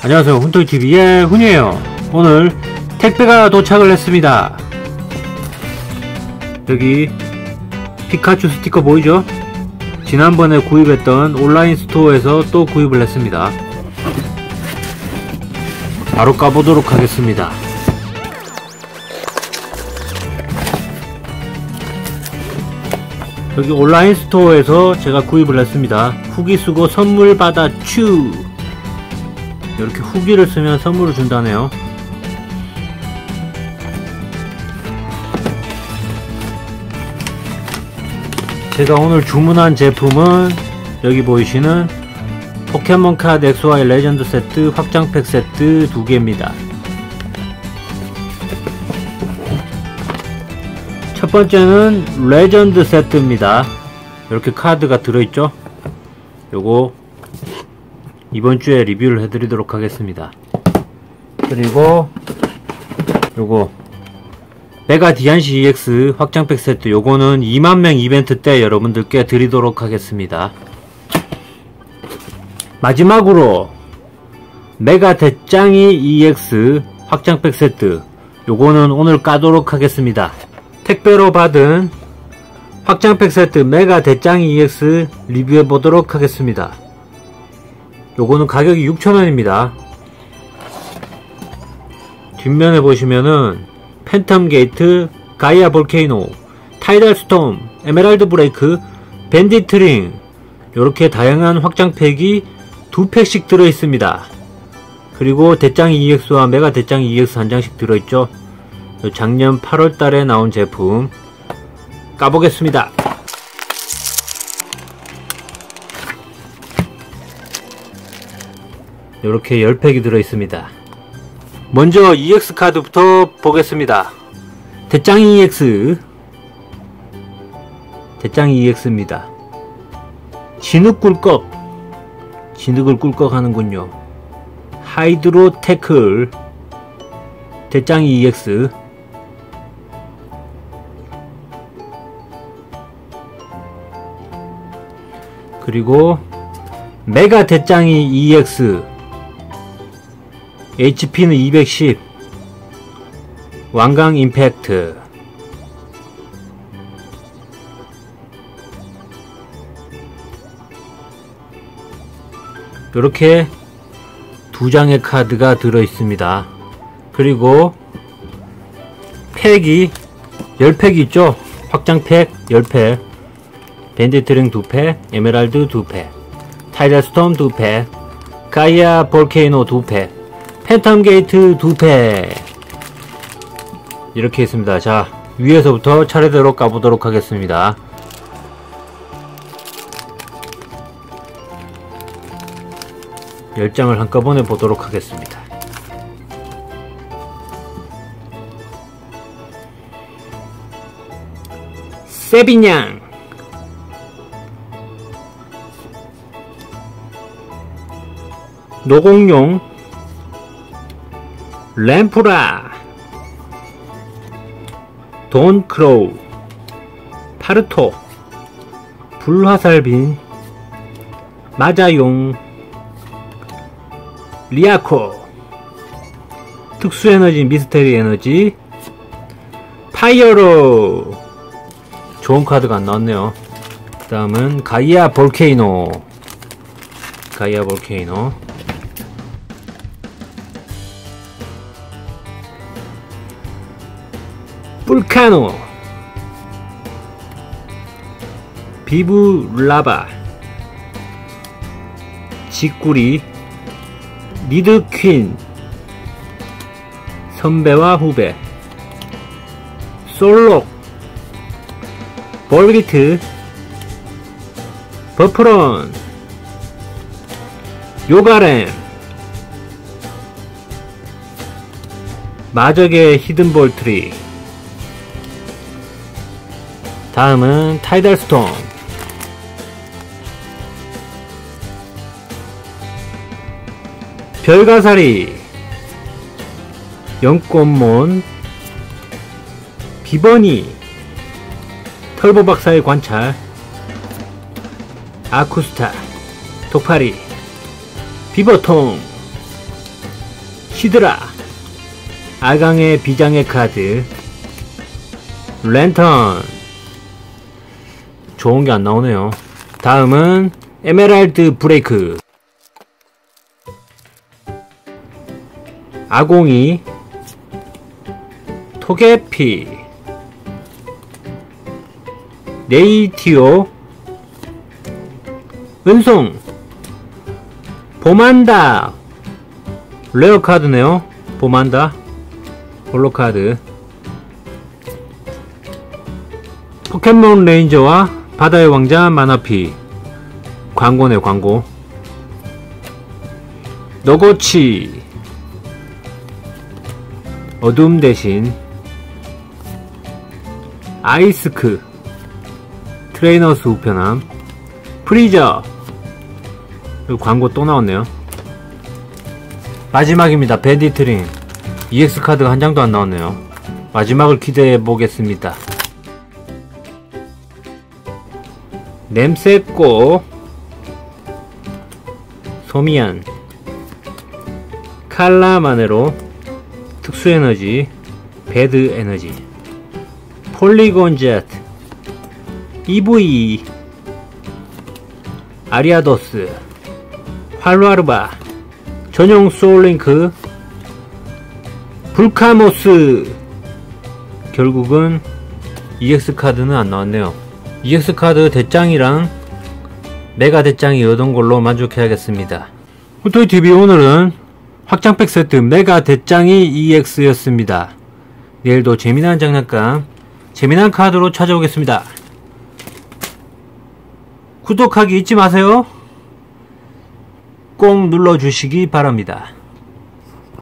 안녕하세요, 훈토이TV의 훈이에요. 오늘 택배가 도착을 했습니다. 여기 피카츄 스티커 보이죠? 지난번에 구입했던 온라인 스토어에서 또 구입을 했습니다. 바로 까보도록 하겠습니다. 여기 온라인 스토어에서 제가 구입을 했습니다. 후기 쓰고 선물 받아 츄! 이렇게 후기를 쓰면 선물을 준다네요. 제가 오늘 주문한 제품은 여기 보이시는 포켓몬카드 XY 레전드 세트 확장팩 세트 2개입니다. 첫 번째는 레전드 세트입니다. 이렇게 카드가 들어있죠? 요거 이번 주에 리뷰를 해드리도록 하겠습니다. 그리고 요거 메가 디안시 EX 확장팩 세트, 요거는 2만명 이벤트 때 여러분들께 드리도록 하겠습니다. 마지막으로 메가 대짱이 EX 확장팩 세트, 요거는 오늘 까도록 하겠습니다. 택배로 받은 확장팩 세트 메가 대짱이 EX 리뷰해보도록 하겠습니다. 요거는 가격이 6,000원입니다. 뒷면에 보시면은 팬텀 게이트, 가이아 볼케이노, 타이달 스톰, 에메랄드 브레이크, 밴디트 링, 요렇게 다양한 확장팩이 2팩씩 들어있습니다. 그리고 대짱이 EX와 메가 대짱이 EX 한 장씩 들어있죠. 작년 8월달에 나온 제품 까보겠습니다. 이렇게 10팩이 들어있습니다. 먼저 EX 카드부터 보겠습니다. 대짱이 EX, 대짱이 EX입니다. 진흙 꿀꺽, 진흙을 꿀꺽 하는군요. 하이드로 태클, 대짱이 EX, 그리고 메가 대짱이 EX, HP는 210, 완강 임팩트, 이렇게 2장의 카드가 들어있습니다. 그리고 팩이 10팩이 있죠? 확장팩 10팩, 밴디트링 2팩, 에메랄드 2팩, 타이달 스톰 2팩, 가이아 볼케이노 2팩, 팬텀 게이트 2팩, 이렇게 있습니다. 자, 위에서부터 차례대로 까보도록 하겠습니다. 열 장을 한꺼번에 보도록 하겠습니다. 세비냥, 노공룡, 램프라, 돈크로우, 파르토, 불화살빈, 마자용, 리아코, 특수에너지 미스테리 에너지, 파이어로, 좋은 카드가 안 나왔네요. 그 다음은 가이아 볼케이노, 가이아 볼케이노, 불카노, 비브 라바, 직구리, 리드퀸, 선배와 후배, 솔록, 볼비트, 버프론, 요가렘, 마적의 히든볼트리, 다음은 타이달 스톰, 별가사리, 연꽃몬, 비버니, 털보박사의 관찰, 아쿠스타, 독파리, 비버통, 히드라, 아강의 비장의 카드, 랜턴. 좋은게 안나오네요. 다음은 에메랄드 브레이크, 아공이, 토게피, 네이티오, 은송, 보만다. 레어 카드네요. 보만다, 홀로카드. 포켓몬 레인저와 바다의 왕자 마나피. 광고네, 광고. 너고치, 어둠 대신, 아이스크, 트레이너스 우편함, 프리저. 그리고 광고 또 나왔네요. 마지막입니다. 밴디트림. EX 카드가 한 장도 안 나왔네요. 마지막을 기대해 보겠습니다. 냄새꼬, 소미안, 칼라마네로, 특수에너지, 배드에너지, 폴리곤 제트, EV, 아리아도스, 활루아르바, 전용 소울링크, 불카모스. 결국은 EX 카드는 안 나왔네요. EX 카드 대짱이랑 메가 대짱이 얻은 걸로 만족해야겠습니다. 후토이TV 오늘은 확장팩 세트 메가 대짱이 EX 였습니다. 내일도 재미난 장난감, 재미난 카드로 찾아오겠습니다. 구독하기 잊지 마세요. 꼭 눌러주시기 바랍니다.